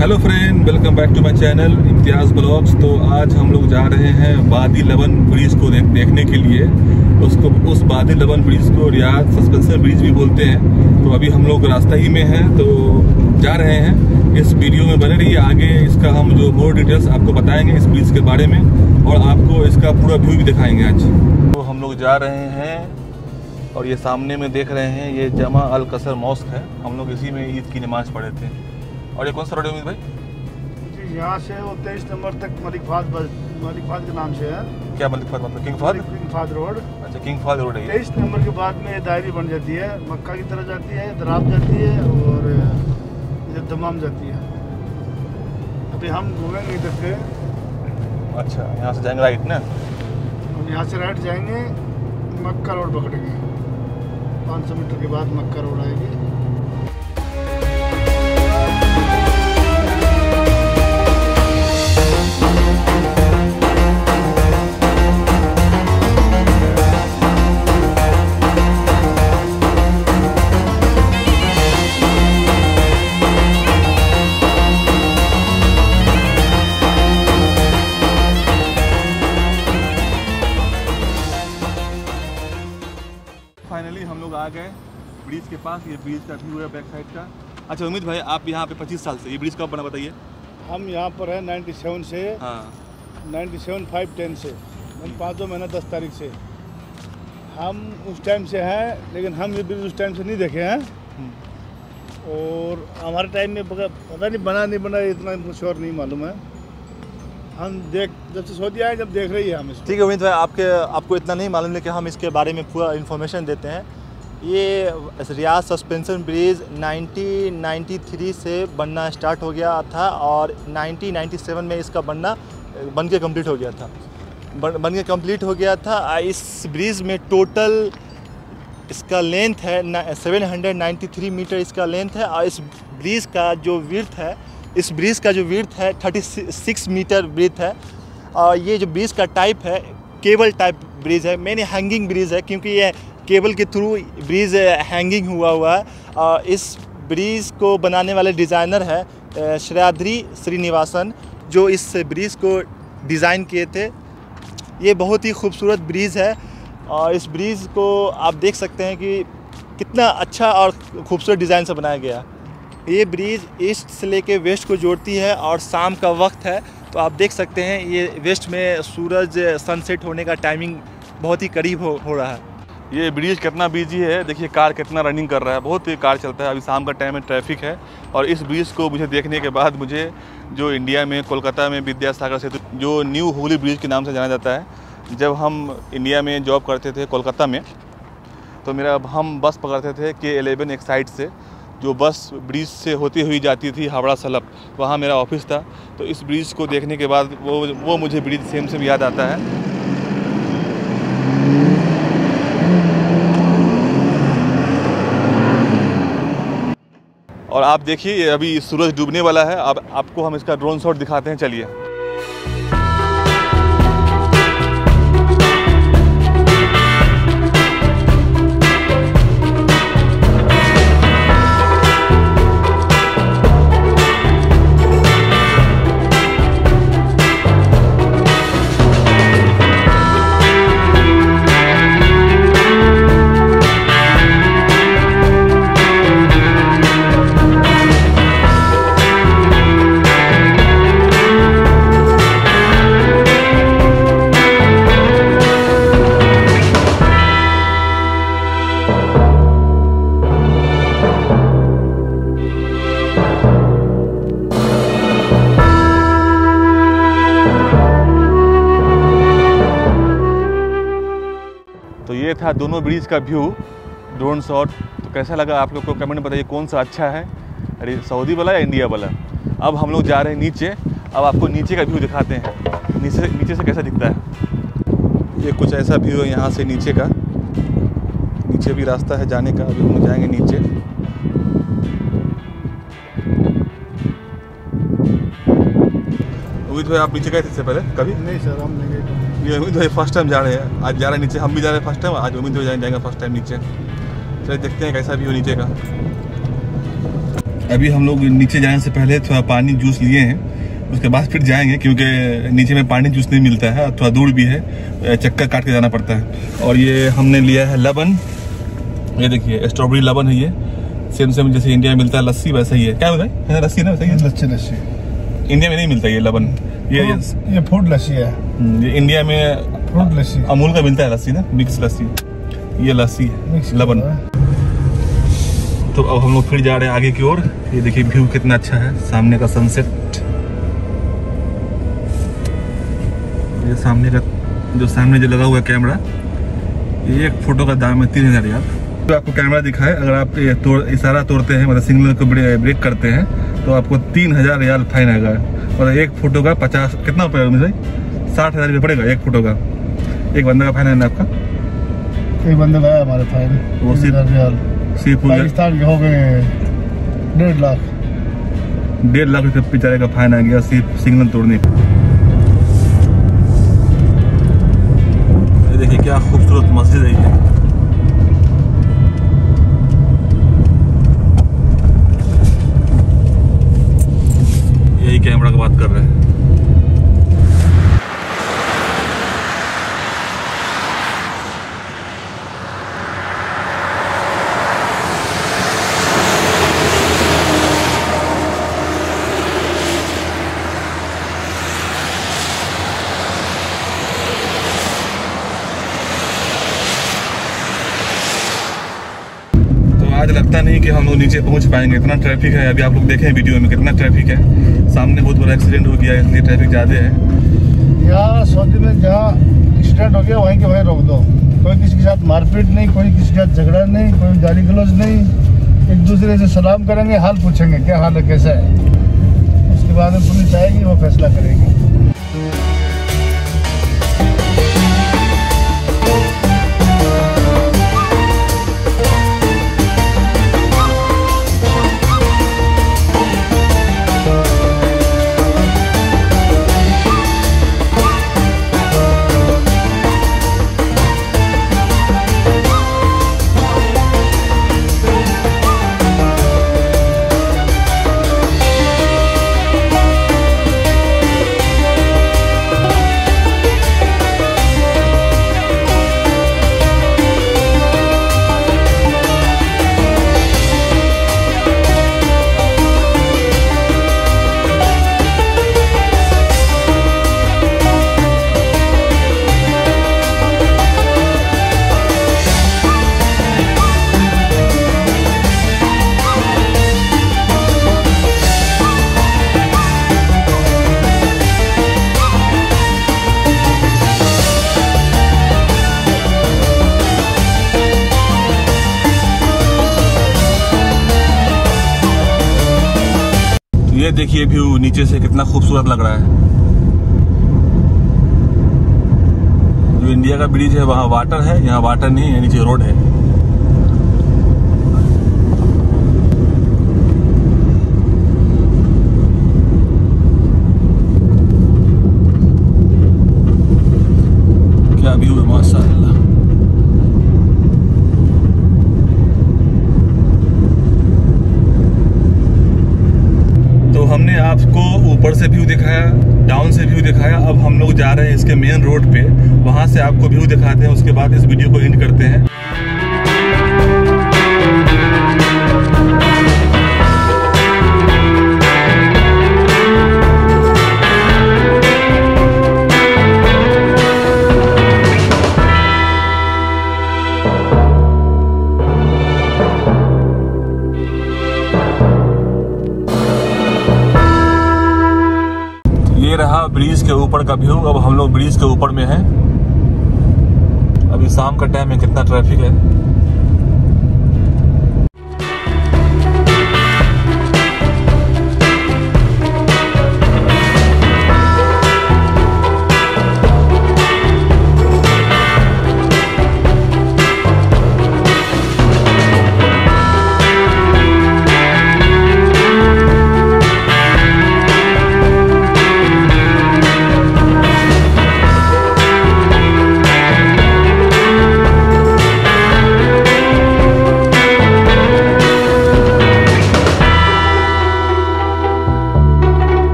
Hello friend, welcome back to my channel Imtiaz blogs. तो आज हम लोग जा रहे हैं वादी लबन ब्रिज को देखने के लिए। उस वादी लबन ब्रिज को रियाद सस्पेंशन ब्रिज भी बोलते हैं। तो अभी हम लोग रास्ता ही में हैं, तो जा रहे हैं। इस वीडियो में बने रहिए, आगे इसका हम जो मोर डिटेल्स आपको बताएंगे इस ब्रिज के बारे में, और आपको इसका पूरा व्यू भी दिखाएंगे आज। तो हम लोग जा रहे हैं और ये सामने में देख रहे हैं, ये जमा अल कसर मॉस्क है। हम लोग इसी में ईद की नमाज़ पढ़े थे। और ये कौन सा रोड है उम्मीद भाई? जी, यहाँ से वो 23 नंबर तक मलिक फाद के नाम से है। क्या मलिक फाद मतलब? King Fahd road. अच्छा, किंग फाद रोड है। 23 नंबर के बाद में दायरी बन जाती है, मक्का की तरफ जाती है, दराब जाती है और इधर दमाम जाती है। अभी हम घूमेंगे इधर से। अच्छा, यहाँ से जाएंगे राइट ना? हम यहाँ से राइट जाएंगे, मक्का रोड पकड़ेंगे। 500 मीटर के बाद मक्का रोड आएगी। फाइनली हम लोग आ गए ब्रिज के पास। ये ब्रिज का व्यू है बैक साइड का। अच्छा उम्मीद भाई, आप यहाँ पे 25 साल से, ये ब्रिज कब बना बताइए? हम यहाँ पर हैं 97 से। हाँ, 97-5-10 से, 5 महीना 10 तारीख से हम उस टाइम से हैं। लेकिन हम ये ब्रिज उस टाइम से नहीं देखे हैं, और हमारे टाइम में पता नहीं बना नहीं बना, इतना श्योर नहीं मालूम है। हम जब से सऊदी आए, जब देख रही है हम। ठीक है उम्मीद भाई, आपको इतना नहीं मालूम है कि हम इसके बारे में पूरा इन्फॉर्मेशन देते हैं। ये रियाद सस्पेंशन ब्रिज 1993 से बनना स्टार्ट हो गया था, और 1997 में इसका बन के कंप्लीट हो गया था। बन के कंप्लीट हो गया था। इस ब्रिज में टोटल इसका लेंथ है 793 मीटर इसका लेंथ है, और इस ब्रिज का जो विड्थ है 36 मीटर ब्रिथ है। और ये जो ब्रिज का टाइप है, केबल टाइप ब्रिज है, मैंने हैंगिंग ब्रिज है, क्योंकि ये केबल के थ्रू ब्रिज हैंगिंग हुआ है। और इस ब्रिज को बनाने वाले डिज़ाइनर है श्रेयाद्री श्रीनिवासन, जो इस ब्रिज को डिज़ाइन किए थे। ये बहुत ही खूबसूरत ब्रिज है, और इस ब्रिज को आप देख सकते हैं कि कितना अच्छा और खूबसूरत डिज़ाइन से बनाया गया। ये ब्रिज ईस्ट से लेके वेस्ट को जोड़ती है, और शाम का वक्त है तो आप देख सकते हैं ये वेस्ट में सूरज सनसेट होने का टाइमिंग बहुत ही करीब हो रहा है। ये ब्रिज कितना बिजी है, देखिए कार कितना रनिंग कर रहा है, बहुत ही कार चलता है। अभी शाम का टाइम में ट्रैफिक है, और इस ब्रिज को मुझे देखने के बाद मुझे जो इंडिया में कोलकाता में विद्यासागर सेतु, जो न्यू हुगली ब्रिज के नाम से जाना जाता है, जब हम इंडिया में जॉब करते थे कोलकाता में, तो हम बस पकड़ते थे K11 एक साइड से, जो बस ब्रिज से होती हुई जाती थी हावड़ा सलप, वहाँ मेरा ऑफिस था। तो इस ब्रिज को देखने के बाद वो मुझे ब्रिज सेम से याद आता है। और आप देखिए, अभी सूरज डूबने वाला है। अब आपको हम इसका ड्रोन शॉट दिखाते हैं, चलिए। तो ये था दोनों ब्रिज का व्यू, ड्रोन शॉट। तो कैसा लगा आप लोग को कमेंट में बताइए, कौन सा अच्छा है, अरे सऊदी वाला या इंडिया वाला। अब हम लोग जा रहे हैं नीचे। अब आपको नीचे का व्यू दिखाते हैं, नीचे से कैसा दिखता है। ये कुछ ऐसा व्यू है यहाँ से नीचे का। नीचे भी रास्ता है जाने का, अभी हम लोग जाएंगे नीचे। उम्मीद भाई, आप नीचे गए थे इससे पहले कभी? नहीं सर, हम नहीं गए। ये उम्मीद भाई फर्स्ट टाइम जा रहे हैं, आज जा रहे हैं नीचे। हम भी जा रहे हैं फर्स्ट टाइम, आज उम्मीद भाई जाएंगे फर्स्ट टाइम नीचे। चलिए देखते हैं कैसा व्यू नीचे का। अभी हम लोग नीचे जाने से पहले थोड़ा पानी जूस लिए हैं, उसके बाद फिर जाएंगे क्योंकि नीचे में पानी जूस नहीं मिलता है और थोड़ा दूर भी है, चक्कर काट के जाना पड़ता है। और ये हमने लिया है लबन, ये देखिए स्ट्रॉबेरी लबन है, ये सेम जैसे इंडिया में मिलता है लस्सी वैसा ही है। क्या होता है? लस्सी ना, सही है। लस्सी इंडिया में नहीं मिलता ये लबन, ये फ्रूट लस्सी है। ये इंडिया में फ्रूट लस्सी अमूल का मिलता है लस्सी ना, मिक्स लस्सी, ये लस्सी है लबन। तो अब हम लोग फिर जा रहे हैं आगे की ओर। ये देखिए व्यू कितना अच्छा है, सामने का सनसेट। ये सामने का जो लगा हुआ है कैमरा, ये एक फोटो का दाम है 3000 यार। तो आपको कैमरा दिखाए, अगर आप इशारा तोड़ते हैं, मतलब सिग्नल को ब्रेक करते हैं तो आपको 3000 रियाल फाइन आएगा। और एक फोटो का 50 कितना पड़ेगा मुझे? 60,000 रुपये पड़ेगा एक फोटो का। एक बंदे का फाइन है ना आपका? एक बंदे का है हमारे फाइन, वो सिर्फ पाकिस्तान के हो गए 1.5 लाख। 1.5 लाख रुपये बेचारे का फाइन आ गया सिर्फ सिग्नल तोड़ने का। देखिए क्या खूबसूरत मस्जिद है ये। यही कैमरा की बात कर रहे हैं। आज लगता नहीं कि हम लोग नीचे पहुंच पाएंगे, इतना ट्रैफिक है। अभी आप लोग देखें वीडियो में कितना ट्रैफिक है। सामने बहुत बड़ा एक्सीडेंट हो गया है, इसलिए ट्रैफिक ज़्यादा है। यहाँ सऊदी में जहाँ एक्सीडेंट हो गया वहीं के वहीं रोक दो। कोई किसी के साथ मारपीट नहीं, कोई किसी के साथ झगड़ा नहीं, कोई गाली गलौज नहीं। एक दूसरे से सलाम करेंगे, हाल पूछेंगे क्या हाल है, कैसा है। उसके बाद में पुलिस आएगी, वो फैसला करेगी। ये देखिए व्यू नीचे से कितना खूबसूरत लग रहा है। जो इंडिया का ब्रिज है वहाँ वाटर है, यहाँ वाटर नहीं है, नीचे रोड है। क्या व्यू है माशाअल्लाह। तो हमने आपको ऊपर से व्यू दिखाया, डाउन से व्यू दिखाया। अब हम लोग जा रहे हैं इसके मेन रोड पे, वहां से आपको व्यू दिखाते हैं। उसके बाद इस वीडियो को एंड करते हैं। ये रहा ब्रिज के ऊपर का व्यू। अब हम लोग ब्रिज के ऊपर में हैं। अभी शाम का टाइम है, कितना ट्रैफिक है।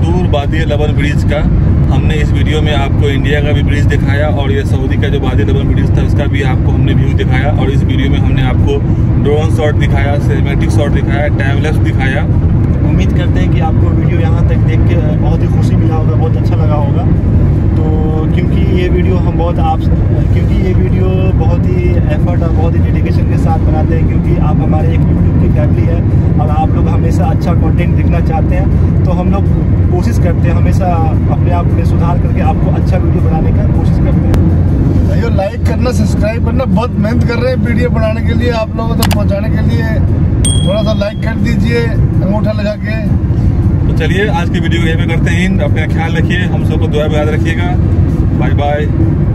दूर वादी लबन ब्रिज का। हमने इस वीडियो में आपको इंडिया का भी ब्रिज दिखाया और ये सऊदी का जो वादी लबन ब्रिज था उसका भी आपको हमने व्यू दिखाया। और इस वीडियो में हमने आपको ड्रोन शॉट दिखाया, सिनेमैटिक शॉट दिखाया, टाइम लैप्स दिखाया। उम्मीद करते हैं कि आपको वीडियो यहाँ तक देख के बहुत ही खुशी मिला होगा, बहुत अच्छा लगा होगा। तो क्योंकि ये वीडियो बहुत ही एफर्ट और बहुत ही डेडिकेशन के साथ बनाते हैं, क्योंकि आप हमारे एक यूट्यूब की फैमिली है और आप लोग हमेशा अच्छा कंटेंट देखना चाहते हैं। तो हम लोग कोशिश करते हैं हमेशा अपने आप में सुधार करके आपको अच्छा वीडियो बनाने का कोशिश करते हैं। भाइयों लाइक करना, सब्सक्राइब करना, बहुत मेहनत कर रहे हैं वीडियो बनाने के लिए, आप लोगों तक पहुँचाने के लिए। थोड़ा सा लाइक कर दीजिए अंगूठा लगा के। तो चलिए आज की वीडियो को यहीं पे करते हैं। अपना ख्याल रखिए, हम सबको दुआ में याद रखिएगा। Bye bye.